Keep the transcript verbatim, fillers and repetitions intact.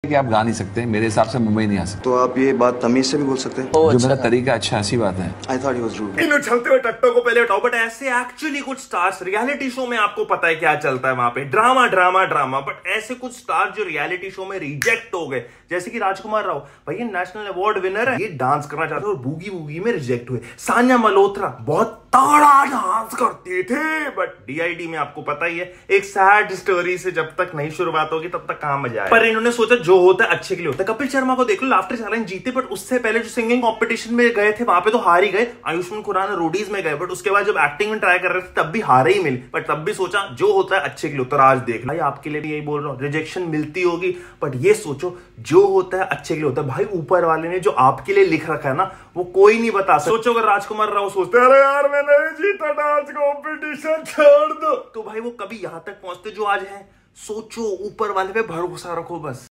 कि आप गा नहीं सकते, मेरे हिसाब से मुंबई नहीं आ सकते। तो आप ये बात तमीज से भी बोल सकते हैं। जो अच्छा मेरा तरीका अच्छा, ऐसी बात है। I thought he was rude. इन उछलते हुए टट्टों को पहले उठाओ। बट ऐसे एक्चुअली कुछ स्टार्स रियलिटी शो में आपको पता है क्या चलता है वहां पे, ड्रामा ड्रामा ड्रामा। बट ऐसे कुछ स्टार जो रियलिटी शो में रिजेक्ट हो गए, जैसे कि राजकुमार राव, भैया नेशनल अवार्ड विनर है, ये डांस करना चाहते और बूगी वूगी में रिजेक्ट हुए। सान्या मल्होत्रा बहुत तगड़ा डांस करते थे, बट डीआईडी में आपको पता ही है, एक सैड स्टोरी से जब तक नहीं शुरुआत होगी तब तक कहां मजा आए। पर इन्होंने सोचा जो होता है अच्छे के लिए होता है। कपिल शर्मा को देख लो, लाफ्टर चैलेंज जीते, बट उससे पहले जो सिंगिंग कंपटीशन में गए थे वहां पे तो हार ही गए। आयुष्मान खुराना रोडीज में गए, बट उसके बाद जब एक्टिंग में ट्राई कर रहे थे तब भी हारे ही मिली। बट तब भी सोचा जो होता है अच्छे के लिए होता है। आज देख भाई, आपके लिए भी यही बोल रहा हूँ, रिजेक्शन मिलती होगी, बट ये सोचो जो होता है अच्छे के लिए होता है। भाई ऊपर वाले ने जो आपके लिए लिख रखा है ना, वो कोई नहीं बता सकता। सोचो अगर राजकुमार राव सोचते अरे यार मैं नहीं जीता डांस कॉम्पिटिशन, छोड़ दो, तो भाई वो कभी यहां तक पहुंचते जो आज है। सोचो, ऊपर वाले पे भरोसा रखो बस।